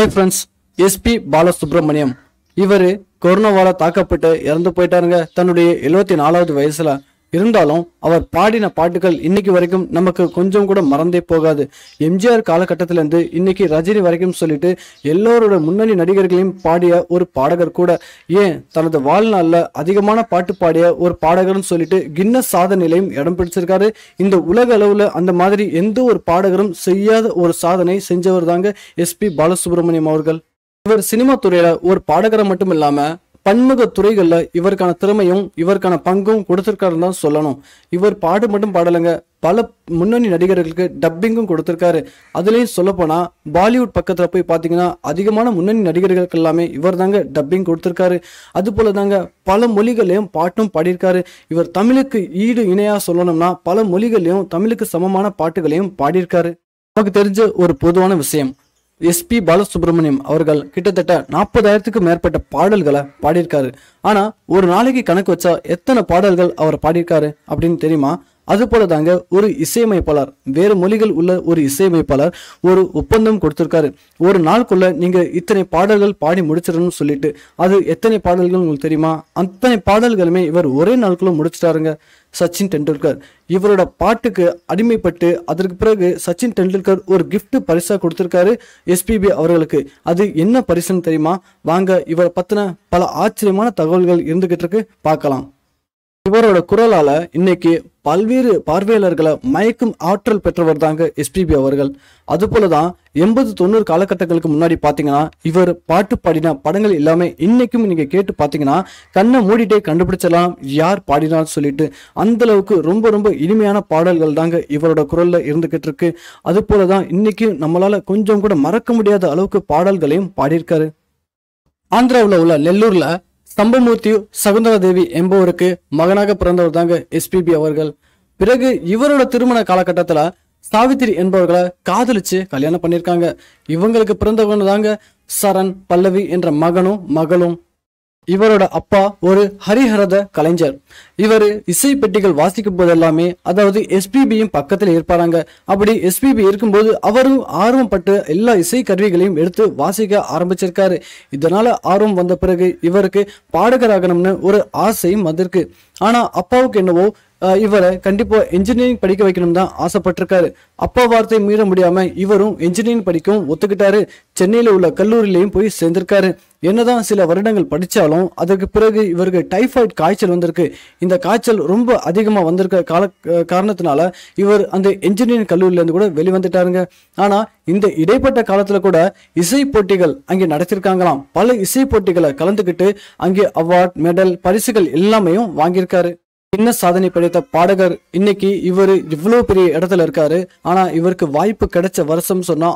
Hi friends, SP Balasubramaniam இவர் கொரோனாவால தாக்கப்பட்டு இறந்து போயிட்டாருங்க. தன்னுடைய 74வது வயசுல இருந்தாலும் அவர் பாடின பாட்டுகள் இன்னைக்கு வரைக்கும் நமக்கு கொஞ்சம் கூட மறந்தே போகாது. எம்ஜிஆர் காலகட்டத்திலிருந்து இன்னைக்கு ரஜினி வரைக்கும் சொல்லிட்டு எல்லோரோட முன்னணி நடிகர்களையும் பாடிய ஒரு பாடகர் கூட. ஏன் தனது வாழ்நாள்ல அதிகமான பாட்டு பாடிய ஒரு பாடகர்னு சொல்லிட்டு கின்னஸ் சாதனையிலையும் இடம் பிடிச்சிருக்காரு. இந்த உலக அளவுல அந்த மாதிரி எந்த ஒரு பாடகரும் செய்யாத ஒரு சாதனை செஞ்சவர் தாங்க எஸ்பி பாலசுப்ரமணியம் அவர்கள். இவர் சினிமா துறையில ஒரு பாடகரை மட்டும் இல்லாம பன்முக துறைகள்ல இவருக்கான திறமையும் இவருக்கான பங்கும் கொடுத்திருக்காருன்னு தான் சொல்லணும். இவர் பாடு மட்டும் பாடலைங்க, பல முன்னணி நடிகர்களுக்கு டப்பிங்கும் கொடுத்திருக்காரு. அதுலேயும் சொல்ல போனா பாலிவுட் பக்கத்துல போய் பாத்தீங்கன்னா அதிகமான முன்னணி நடிகர்களுக்கு எல்லாமே இவர் தாங்க டப்பிங் கொடுத்திருக்காரு. அது போல தாங்க பல மொழிகளையும் பாட்டும் பாடியிருக்காரு. இவர் தமிழுக்கு ஈடு இணையா சொல்லணும்னா பல மொழிகளையும் தமிழுக்கு சமமான பாட்டுகளையும் பாடியிருக்காரு. நமக்கு தெரிஞ்ச ஒரு பொதுவான விஷயம், எஸ்பி பாலசுப்ரமணியம் அவர்கள் கிட்டத்தட்ட 40,000க்கு மேற்பட்ட பாடல்களை பாடியிருக்காரு. ஆனா ஒரு நாளைக்கு கணக்கு வச்சா எத்தனை பாடல்கள் அவர் பாடியிருக்காரு அப்படின்னு தெரியுமா? அது போல தாங்க ஒரு இசையமைப்பாளர், வேறு மொழிகள் உள்ள ஒரு இசையமைப்பாளர் ஒரு ஒப்பந்தம் கொடுத்திருக்காரு. ஒரு நாளுக்குள்ள நீங்க இத்தனை பாடல்கள் பாடி முடிச்சிடணும்னு சொல்லிட்டு. அது எத்தனை பாடல்கள் உங்களுக்கு தெரியுமா? அத்தனை பாடல்களுமே இவர் ஒரே நாளுக்குள்ள முடிச்சிட்டாருங்க. சச்சின் டெண்டுல்கர் இவரோட பாட்டுக்கு அடிமைப்பட்டு அதற்கு பிறகு சச்சின் டெண்டுல்கர் ஒரு கிஃப்ட் பரிசா கொடுத்திருக்காரு எஸ்பிபி அவர்களுக்கு. அது என்ன பரிசுன்னு தெரியுமா? வாங்க இவரை பத்தின பல ஆச்சரியமான தகவல்கள் இருந்துகிட்டு இருக்கு, பார்க்கலாம். இவரோட குரலால இன்னைக்கு பல்வேறு பார்வையாளர்களை மயக்கும் ஆற்றல் பெற்றவர் தாங்க எஸ்பிபி அவர்கள். அது போலதான் 80-90 காலகட்டங்களுக்கு முன்னாடி பாத்தீங்கன்னா இவர் பாட்டு பாடின படங்கள் எல்லாமே இன்னைக்கும் நீங்க கேட்டு பாத்தீங்கன்னா கண்ணை மூடிட்டே கண்டுபிடிச்சலாம் யார் பாடினான்னு சொல்லிட்டு. அந்த அளவுக்கு ரொம்ப ரொம்ப இனிமையான பாடல்கள் தாங்க இவரோட குரல்ல இருந்துகிட்டு இருக்கு. அது போலதான் இன்னைக்கு நம்மளால கொஞ்சம் கூட மறக்க முடியாத அளவுக்கு பாடல்களையும் பாடியிருக்காரு. ஆந்திராவில் உள்ள நெல்லூர்ல ஸ்தம்பமூர்த்தி சகுந்தரா தேவி என்பவருக்கு மகனாக பிறந்தவர் தாங்க எஸ்பிபி அவர்கள். பிறகு இவரோட திருமண காலகட்டத்துல சாவித்திரி என்பவர்களை காதலிச்சு கல்யாணம் பண்ணியிருக்காங்க. இவங்களுக்கு பிறந்தவங்க தாங்க சரண், பல்லவி என்ற மகனும் மகளும். இவரோட அப்பா ஒரு ஹரிஹரத கலைஞர். இவர் இசை பெட்டிகள் வாசிக்கும் போது எல்லாமே, அதாவது எஸ்பிபியும் பக்கத்துல இருப்பாராங்க. அப்படி எஸ்பிபி இருக்கும்போது அவரும் ஆர்வப்பட்டு எல்லா இசை கருவிகளையும் எடுத்து வாசிக்க ஆரம்பிச்சிருக்காரு. இதனால ஆர்வம் வந்த பிறகு இவருக்கு பாடகராகணும்னு ஒரு ஆசையும் வந்திருக்கு. ஆனா அப்பாவுக்கு என்னவோ இவரை கண்டிப்பா இன்ஜினியரிங் படிக்க வைக்கணும் தான் ஆசைப்பட்டிருக்காரு. அப்பா வார்த்தை மீற முடியாம இவரும் இன்ஜினியரிங் படிக்கவும் ஒத்துக்கிட்டாரு. சென்னையில உள்ள கல்லூரியிலையும் போய் சேர்ந்திருக்காரு. என்னதான் சில வருடங்கள் படிச்சாலும் அதற்கு பிறகு இவருக்கு டைபாய்டு காய்ச்சல் வந்திருக்கு. இந்த காய்ச்சல் ரொம்ப அதிகமா வந்திருக்க காரணத்தினால இவர் அந்த இன்ஜினியரிங் கல்லூரியில இருந்து கூட வெளிவந்துட்டாருங்க. ஆனா இந்த இடைப்பட்ட காலத்துல கூட இசை போட்டிகள் அங்கே நடத்திருக்காங்களாம். பல இசை போட்டிகளை கலந்துக்கிட்டு அங்கே அவார்ட், மெடல், பரிசுகள் எல்லாமே வாங்கியிருக்காரு. என்ன சாதனை படைத்த பாடகர். இன்னைக்கு இவர் இவ்வளவு பெரிய இடத்துல இருக்காரு. ஆனா இவருக்கு வாய்ப்பு கிடைச்ச வருஷம் சொன்னா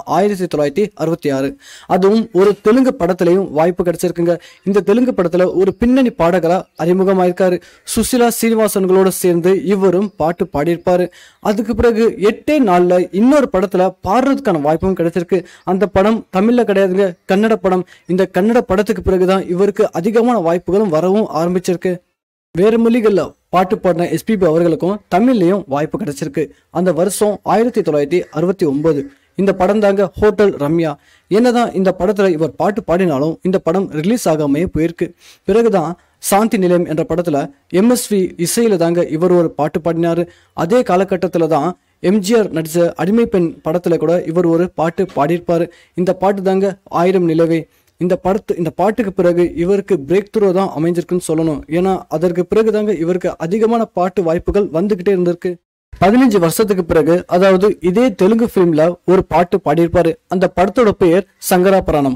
1966. அதுவும் ஒரு தெலுங்கு படத்திலையும் வாய்ப்பு கிடைச்சிருக்குங்க. இந்த தெலுங்கு படத்துல ஒரு பின்னணி பாடகரா அறிமுகமாயிருக்காரு. சுசிலா சீனிவாசன்களோட சேர்ந்து இவரும் பாட்டு பாடியிருப்பாரு. அதுக்கு பிறகு 8 நாள்ல இன்னொரு படத்துல பாடுறதுக்கான வாய்ப்பும் கிடைச்சிருக்கு. அந்த படம் தமிழ்ல கிடையாதுங்க, கன்னட படம். இந்த கன்னட படத்துக்கு பிறகுதான் இவருக்கு அதிகமான வாய்ப்புகளும் வரவும் ஆரம்பிச்சிருக்கு. வேறு மொழிகள்ல பாட்டு பாடின எஸ்பிபி அவர்களுக்கும் தமிழ்லையும் வாய்ப்பு கிடைச்சிருக்கு. அந்த வருஷம் 1969. இந்த படம் தாங்க ஹோட்டல் ரம்யா. என்னதான் இந்த படத்துல இவர் பாட்டு பாடினாலும் இந்த படம் ரிலீஸ் ஆகாமையே போயிருக்கு. பிறகுதான் சாந்தி நிலையம் என்ற படத்துல எம்எஸ்வி இசையில தாங்க இவர் ஒரு பாட்டு பாடினாரு. அதே காலகட்டத்துல தான் எம்ஜிஆர் நடிச்ச அடிமை பெண் படத்துல கூட இவர் ஒரு பாட்டு பாடியிருப்பாரு. இந்த பாட்டு தாங்க 1000 நிலவே. இந்த பாட்டுக்கு பிறகு இவருக்கு பிரேக் த்ரூ தான் அமைஞ்சிருக்குன்னு சொல்லணும். ஏன்னா அதற்கு பிறகு தாங்க இவருக்கு அதிகமான பாட்டு வாய்ப்புகள் வந்துகிட்டே இருந்திருக்கு. 15 வருஷத்துக்கு பிறகு, அதாவது இதே தெலுங்கு பிலிம்ல ஒரு பாட்டு பாடியிருப்பாரு. அந்த படத்தோட பெயர் சங்கராபரணம்.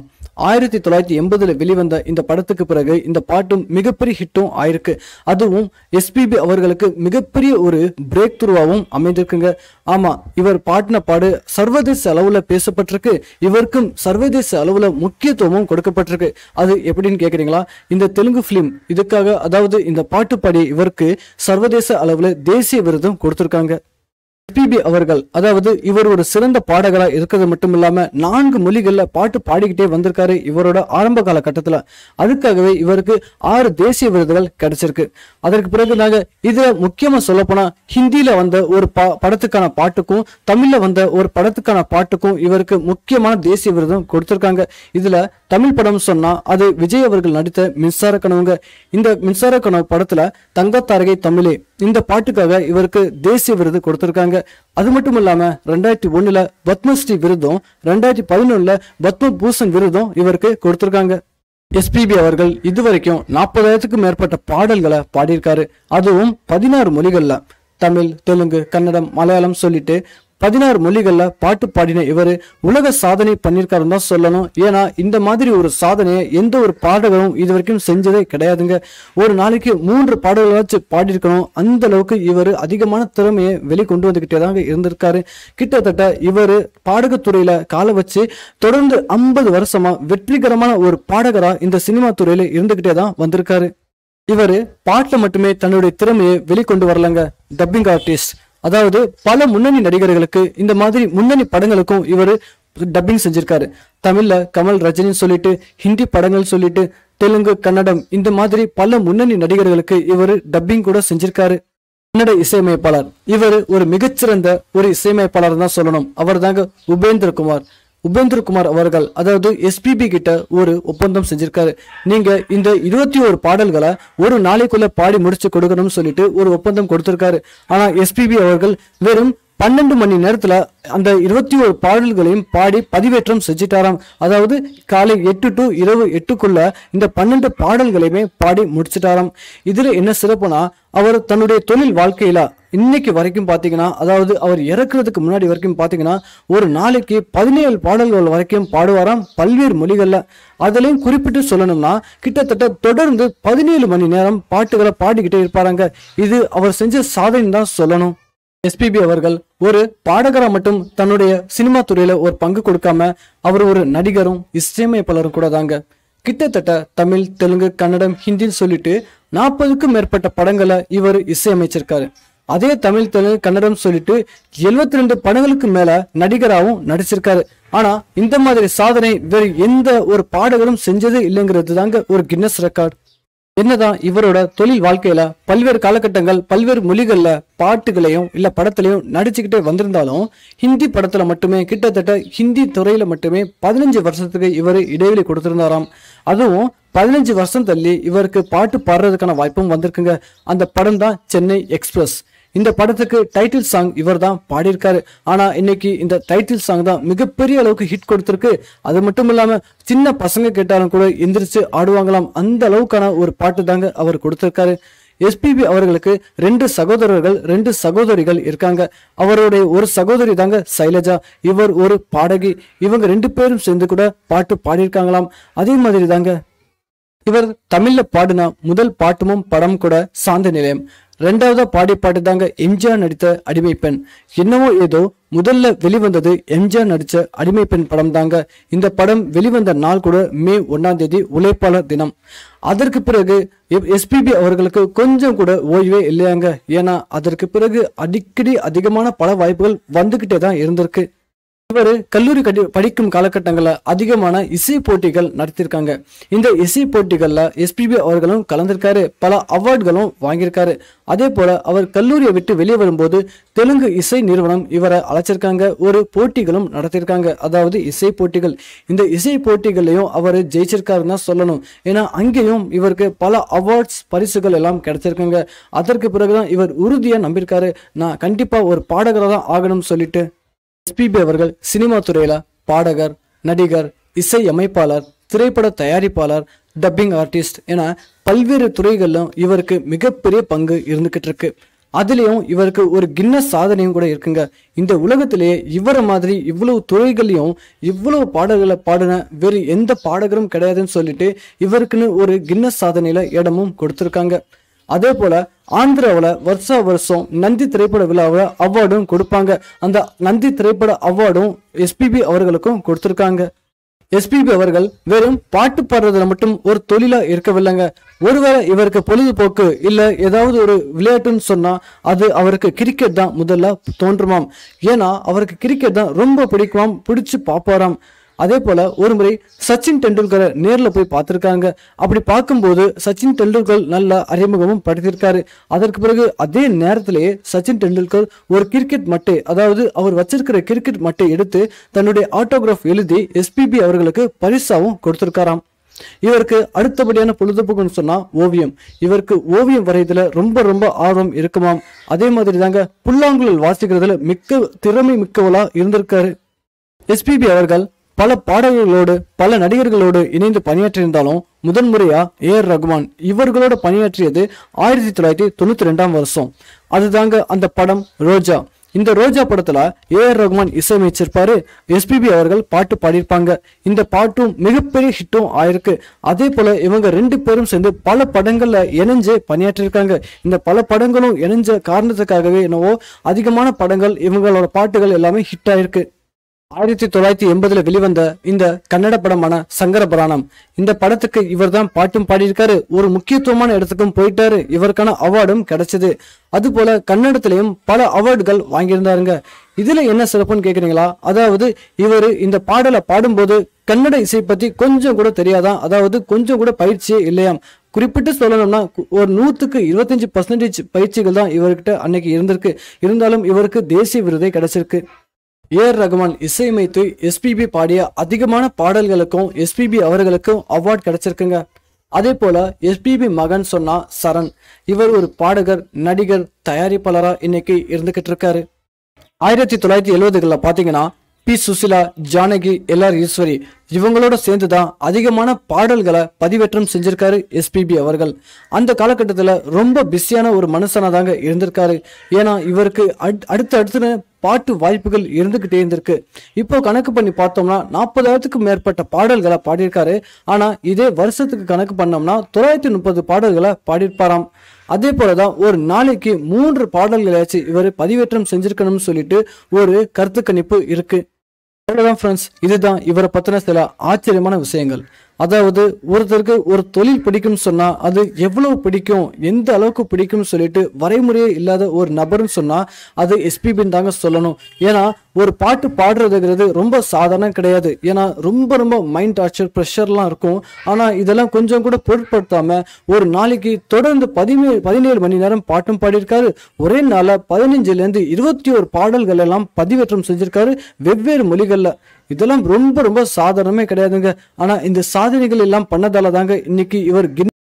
1980 வெளிவந்த இந்த படத்துக்கு பிறகு இந்த பாட்டும் மிகப்பெரிய ஹிட்டும் ஆயிருக்கு. அதுவும் எஸ்பிபி அவர்களுக்கு மிகப்பெரிய ஒரு பிரேக் த்ரூவாகவும் அமைந்திருக்குங்க. ஆமா, இவர் பாடின பாடு சர்வதேச அளவுல பேசப்பட்டிருக்கு. இவருக்கும் சர்வதேச அளவுல முக்கியத்துவமும் கொடுக்கப்பட்டிருக்கு. அது எப்படின்னு கேக்குறீங்களா? இந்த தெலுங்கு பிலிம் இதுக்காக, அதாவது இந்த பாட்டு பாடி இவருக்கு சர்வதேச அளவுல தேசிய விருதும் கொடுத்திருக்காங்க. எஸ்பிபி அவர்கள் அதாவது இவர் ஒரு சிறந்த பாடகரா இருக்கிறது மட்டும் இல்லாம 4 மொழிகள்ல பாட்டு பாடிக்கிட்டே வந்திருக்காரு இவரோட ஆரம்ப கால கட்டத்துல. அதுக்காகவே இவருக்கு 6 தேசிய விருதுகள் கிடைச்சிருக்கு. அதற்கு பிறகு நாங்க இதுல முக்கியமா சொல்ல போனா ஹிந்தியில வந்த ஒரு படத்துக்கான பாட்டுக்கும் தமிழ்ல வந்த ஒரு படத்துக்கான பாட்டுக்கும் இவருக்கு முக்கியமான தேசிய விருதும் கொடுத்திருக்காங்க. இதுல தமிழ் படம் சொன்னா அது விஜய் அவர்கள் நடித்த மின்சார கனவுங்க. இந்த மின்சார கனவு படத்துல தங்கத்தாரகை தமிழே இந்த பாட்டுக்காக இவருக்கு தேசிய விருது கொடுத்திருக்காங்க. அது மட்டும் இல்லாம 2001 பத்மஸ்ரீ விருதும் 2011 பத்ம பூஷன் விருதும் இவருக்கு கொடுத்திருக்காங்க. எஸ்பிபி அவர்கள் இதுவரைக்கும் 40,000க்கும் மேற்பட்ட பாடல்களை பாடியிருக்காரு. அதுவும் 16 மொழிகள்ல தமிழ், தெலுங்கு, கன்னடம், மலையாளம் சொல்லிட்டு 16 மொழிகள்ல பாட்டு பாடின இவரு உலக சாதனை பண்ணிருக்காருன்னு தான் சொல்லணும். ஏன்னா இந்த மாதிரி ஒரு சாதனையை எந்த ஒரு பாடகரும் இது வரைக்கும் செஞ்சதே கிடையாதுங்க. ஒரு நாளைக்கு 3 பாடல்களாச்சும் பாடியிருக்கணும். அந்த அளவுக்கு இவர் அதிகமான திறமையை வெளிக்கொண்டு வந்துகிட்டே தாங்க இருந்திருக்காரு. கிட்டத்தட்ட இவர் பாடகத்துறையில காலை வச்சு தொடர்ந்து 50 வருஷமா வெற்றிகரமான ஒரு பாடகரா இந்த சினிமா துறையில இருந்துகிட்டே தான் வந்திருக்காரு. இவரு பாட்டுல மட்டுமே தன்னுடைய திறமையை வெளிக்கொண்டு வரலங்க. டப்பிங் ஆர்டிஸ்ட், அதாவது பல முன்னணி நடிகர்களுக்கு இந்த மாதிரி முன்னணி படங்களுக்கும் இவர் டப்பிங் செஞ்சிருக்காரு. தமிழ்ல கமல், ரஜினி சொல்லிட்டு, ஹிந்தி படங்கள் சொல்லிட்டு, தெலுங்கு, கன்னடம் இந்த மாதிரி பல முன்னணி நடிகர்களுக்கு இவர் டப்பிங் கூட செஞ்சிருக்காரு. கன்னட இசையமைப்பாளர், இவர் ஒரு மிகச்சிறந்த ஒரு இசையமைப்பாளர் தான் சொல்லணும். அவர் தாங்க உபேந்திர குமார் அவர்கள், அதாவது எஸ்பிபி கிட்ட ஒரு ஒப்பந்தம் செஞ்சிருக்காரு. நீங்க இந்த 21 பாடல்களை ஒரு நாளைக்குள்ள பாடி முடிச்சு கொடுக்கணும்னு சொல்லிட்டு ஒரு ஒப்பந்தம் கொடுத்திருக்காரு. ஆனா எஸ்பிபி அவர்கள் வெறும் 12 மணி நேரத்துல அந்த 21 பாடல்களையும் பாடி பதிவேற்றம் செஞ்சிட்டாராம். அதாவது காலை 8 to இரவு 8க்குள்ள இந்த 12 பாடல்களையுமே பாடி முடிச்சிட்டாராம். இதுல என்ன சிறப்புனா, அவர் தன்னுடைய தொழில் வாழ்க்கையில இன்னைக்கு வரைக்கும் பாத்தீங்கன்னா, அதாவது அவர் இறக்குறதுக்கு முன்னாடி வரைக்கும் பாத்தீங்கன்னா, ஒரு நாளைக்கு 17 பாடல்கள் வரைக்கும் பாடுவாராம் பல்வேறு மொழிகள்ல. அதுலயும் குறிப்பிட்டு சொல்லணும்னா கிட்டத்தட்ட தொடர்ந்து 17 மணி நேரம் பாட்டுகளை பாடிக்கிட்டே இருப்பாராங்க. இது அவர் செஞ்ச சாதனை தான் சொல்லணும். எஸ்பிபி அவர்கள் ஒரு பாடகரா மட்டும் தன்னுடைய சினிமா துறையில ஒரு பங்கு கொடுக்காம அவர் ஒரு நடிகரும் இசையமைப்பாளரும் கூட தாங்க. கிட்டத்தட்ட தமிழ், தெலுங்கு, கன்னடம், ஹிந்தின்னு சொல்லிட்டு 40க்கும் மேற்பட்ட படங்களை இவர் இசையமைச்சிருக்காரு. அதே தமிழ், தெலுங்கு, கன்னடம் சொல்லிட்டு 72 படங்களுக்கு மேல நடிகராகவும் நடிச்சிருக்காரு. ஆனா இந்த மாதிரி சாதனை வேறு எந்த ஒரு பாடகரும் செஞ்சது இல்லைங்கிறது தாங்க ஒரு கின்னஸ் ரெக்கார்ட். என்னதான் இவரோட தொழில் வாழ்க்கையில பல்வேறு காலகட்டங்கள் பல்வேறு மொழிகள்ல பாட்டுகளையும் இல்ல படத்திலையும் நடிச்சுக்கிட்டே வந்திருந்தாலும், ஹிந்தி படத்துல மட்டுமே கிட்டத்தட்ட ஹிந்தி துறையில மட்டுமே 15 வருஷத்துக்கு இவர் இடைவெளி கொடுத்திருந்தாராம். அதுவும் 15 வருஷம் தள்ளி இவருக்கு பாட்டு பாடுறதுக்கான வாய்ப்பும் வந்திருக்குங்க. அந்த படம் தான் சென்னை எக்ஸ்பிரஸ். இந்த படத்துக்கு டைட்டில் சாங் இவர் தான் பாடியிருக்காரு. ஆனா இன்னைக்கு இந்த டைட்டில் சாங் தான் மிகப்பெரிய அளவுக்கு ஹிட் கொடுத்திருக்கு. அது மட்டும் இல்லாம சின்ன பசங்க கேட்டாலும் கூட எந்திரிச்சு ஆடுவாங்களாம். அந்த அளவுக்கான ஒரு பாட்டு தாங்க அவர் கொடுத்திருக்காரு. எஸ்பிபி அவர்களுக்கு 2 சகோதரர்கள் 2 சகோதரிகள் இருக்காங்க. அவருடைய ஒரு சகோதரி தாங்க சைலஜா. இவர் ஒரு பாடகி. இவங்க 2 பேரும் சேர்ந்து கூட பாட்டு பாடியிருக்காங்களாம். அதே மாதிரி தாங்க இவர் தமிழ்ல பாடின முதல் பாட்டுமும் படம் கூட சாந்த நிலையம். 2வது பாட்டு தாங்க எம்ஜிஆர் நடித்த அடிமை பெண். என்னவோ ஏதோ முதல்ல வெளிவந்தது எம்ஜிஆர் நடிச்ச அடிமை பெண் படம் தாங்க. இந்த படம் வெளிவந்த நாள் கூட மே 1ஆம் தேதி உழைப்பாளர் தினம். அதற்கு பிறகு எஸ்பிபி அவர்களுக்கு கொஞ்சம் கூட ஓய்வே இல்லையாங்க. ஏன்னா அதற்கு பிறகு அடிக்கடி அதிகமான பட வாய்ப்புகள் வந்துகிட்டே தான் இருந்திருக்கு. இவர் கல்லூரி படிக்கும் காலகட்டங்கள்ல அதிகமான இசை போட்டிகள் நடத்திருக்காங்க. இந்த இசை போட்டிகள்ல எஸ்பிபி அவர்களும் கலந்திருக்காரு. பல அவார்டுகளும் வாங்கியிருக்காரு. அதே போல அவர் கல்லூரியை விட்டு வெளியே வரும்போது தெலுங்கு இசை நிறுவனம் இவரை அழைச்சிருக்காங்க. ஒரு போட்டிகளும் நடத்திருக்காங்க, அதாவது இசை போட்டிகள். இந்த இசை போட்டிகளையும் அவர் ஜெயிச்சிருக்காருன்னு தான் சொல்லணும். ஏன்னா அங்கேயும் இவருக்கு பல அவார்ட்ஸ் பரிசுகள் எல்லாம் கிடைச்சிருக்காங்க. அதற்கு பிறகுதான் இவர் உறுதியா நம்பியிருக்காரு, நான் கண்டிப்பா ஒரு பாடகராக தான் ஆகணும்னு சொல்லிட்டு. எஸ்பிபி அவர்கள் சினிமா துறையில பாடகர், நடிகர், இசை அமைப்பாளர், திரைப்பட தயாரிப்பாளர், டப்பிங் ஆர்டிஸ்ட் என பல்வேறு துறைகளிலும் இவருக்கு மிகப்பெரிய பங்கு இருந்துகிட்டு இருக்கு. அதுலயும் இவருக்கு ஒரு கின்னஸ் சாதனையும் கூட இருக்குங்க. இந்த உலகத்திலேயே இவரை மாதிரி இவ்வளவு துறைகளையும் இவ்வளவு பாடல்களை பாடின வேறு எந்த பாடகரும் கிடையாதுன்னு சொல்லிட்டு இவருக்குன்னு ஒரு கின்னஸ் சாதனையில இடமும் கொடுத்திருக்காங்க. அதே போல ஆந்திராவில் வருஷம் நந்தி திரைப்பட விழாவில் அவார்டும் கொடுப்பாங்க. அந்த நந்தி திரைப்பட அவார்டும் எஸ்பிபி அவர்களுக்கும் கொடுத்திருக்காங்க. எஸ்பிபி அவர்கள் வெறும் பாட்டு பாடுறதுல மட்டும் ஒரு தொழிலா இருக்கவில்லைங்க. ஒருவேளை இவருக்கு பொழுதுபோக்கு இல்ல ஏதாவது ஒரு விளையாட்டுன்னு சொன்னா அது அவருக்கு கிரிக்கெட் தான் முதல்ல தோன்றுமாம். ஏன்னா அவருக்கு கிரிக்கெட் தான் ரொம்ப பிடிக்குமாம், பிடிச்சு பாப்பாராம். அதே போல ஒரு முறை சச்சின் டெண்டுல்கரை நேர்ல போய் பார்த்திருக்காங்க. அப்படி பார்க்கும்போது சச்சின் டெண்டுல்கர் நல்ல அறிமுகமும் படுத்திருக்காரு. அதற்கு பிறகு அதே நேரத்திலேயே சச்சின் டெண்டுல்கர் ஒரு கிரிக்கெட் மட்டை, அதாவது அவர் வச்சிருக்கிற கிரிக்கெட் மட்டை எடுத்து தன்னுடைய ஆட்டோகிராஃப் எழுதி எஸ்பிபி அவர்களுக்கு பரிசாவும் கொடுத்திருக்காராம். இவருக்கு அடுத்தபடியான பொழுதுபோக்குன்னு சொன்னா ஓவியம். இவருக்கு ஓவியம் வரையதுல ரொம்ப ரொம்ப ஆர்வம் இருக்குமாம். அதே மாதிரி தாங்க புல்லாங்குழல் வாசிக்கிறதுல மிக்க திறமை மிக்கவளா இருந்திருக்காரு. எஸ்பிபி அவர்கள் பல பாடகர்களோடு பல நடிகர்களோடு இணைந்து பணியாற்றியிருந்தாலும் முதன்முறையா ஏஆர் ரகுமான் இவர்களோட பணியாற்றியது 1992 வருஷம். அதுதாங்க அந்த படம் ரோஜா. இந்த ரோஜா படத்துல ஏஆர் ரகுமான் இசையமைச்சிருப்பாரு, எஸ்பிபி அவர்கள் பாட்டு பாடியிருப்பாங்க. இந்த பாட்டும் மிகப்பெரிய ஹிட்டும் ஆயிருக்கு. அதே போல இவங்க 2 பேரும் சேர்ந்து பல படங்கள்ல இணைஞ்சு பணியாற்றிருக்காங்க. இந்த பல படங்களும் இணைஞ்ச காரணத்துக்காகவே என்னவோ அதிகமான படங்கள் இவங்களோட பாட்டுகள் எல்லாமே ஹிட் ஆயிருக்கு. 1980 வெளிவந்த இந்த கன்னட படமான சங்கரபுராணம், இந்த படத்துக்கு இவர் தான் பாட்டும் பாடியிருக்காரு. ஒரு முக்கியத்துவமான இடத்துக்கும் போயிட்டாரு. இவருக்கான அவார்டும் கிடைச்சது. அது போல கன்னடத்திலையும் பல அவார்டுகள் வாங்கியிருந்தாருங்க. இதுல என்ன சிறப்புன்னு கேக்குறீங்களா? அதாவது இவர் இந்த பாடலை பாடும்போது கன்னட இசை பத்தி கொஞ்சம் கூட தெரியாதான், அதாவது கொஞ்சம் கூட பயிற்சியே இல்லையாம். குறிப்பிட்டு சொல்லணும்னா ஒரு 100க்கு 25% பயிற்சிகள் தான் இவர்கிட்ட அன்னைக்கு இருந்திருக்கு. இருந்தாலும் இவருக்கு தேசிய விருதை கிடைச்சிருக்கு. ஏஆர் ரகுமான் இசையமைத்து எஸ்பிபி பாடிய அதிகமான பாடல்களுக்கும் எஸ்பிபி அவர்களுக்கும் அவார்ட் கிடைச்சிருக்குங்க. அதே போல எஸ்பிபி மகன் சொன்னா சரண், இவர் ஒரு பாடகர், நடிகர், தயாரிப்பாளரா இன்னைக்கு இருந்துகிட்டு இருக்காரு. 1970களில் பாத்தீங்கன்னா பி சுசிலா, ஜானகி, எல்ஆர் ஈஸ்வரி இவங்களோட சேர்ந்துதான் அதிகமான பாடல்களை பதிவேற்றம் செஞ்சிருக்காரு எஸ்பிபி அவர்கள். அந்த காலகட்டத்தில் ரொம்ப பிஸியான ஒரு மனுஷனா தாங்க இருந்திருக்காரு. ஏன்னா இவருக்கு அடுத்து பாட்டு வாய்ப்புகள் இருந்துகிட்டே இருந்திருக்கு. இப்போ கணக்கு பண்ணி பார்த்தோம்னா 40,000க்கும் மேற்பட்ட பாடல்களை பாடியிருக்காரு. ஆனா இதே வருஷத்துக்கு கணக்கு பண்ணோம்னா 930 பாடல்களை பாடியிருப்பாராம். அதே போலதான் ஒரு நாளைக்கு 3 பாடல்களாச்சும் இவர் பதிவேற்றம் செஞ்சிருக்கணும்னு சொல்லிட்டு ஒரு கருத்து கணிப்பு இருக்கு. அவ்வளவுதான் ஃப்ரெண்ட்ஸ், இதுதான் இவரை பத்தின சில ஆச்சரியமான விஷயங்கள். அதாவது ஒருத்தருக்கு ஒரு தொழில் பிடிக்கும் சொன்னா அது எவ்வளவு பிடிக்கும், எந்த அளவுக்கு பிடிக்கும் சொல்லிட்டு வரைமுறையே இல்லாத ஒரு நபர்னு சொன்னா அது எஸ்பிபின்னு தாங்க சொல்லணும். ஏன்னா ஒரு பாட்டு பாடுறதுங்கிறது ரொம்ப சாதாரணம் கிடையாது. ஏன்னா ரொம்ப ரொம்ப மைண்ட் டார்ச்சர், ப்ரெஷர்லாம் இருக்கும். ஆனா இதெல்லாம் கொஞ்சம் கூட பொருட்படுத்தாம ஒரு நாளைக்கு தொடர்ந்து 17 மணி நேரம் பாட்டும் பாடியிருக்காரு. ஒரே நாள 15லேருந்து 21 பாடல்கள் எல்லாம் பதிவேற்றம் செஞ்சிருக்காரு வெவ்வேறு மொழிகள்ல. இதெல்லாம் ரொம்ப ரொம்ப சாதாரணமே கிடையாதுங்க. ஆனா இந்த சாதனைகள் எல்லாம் பண்ணதால தாங்க இன்னைக்கு இவர்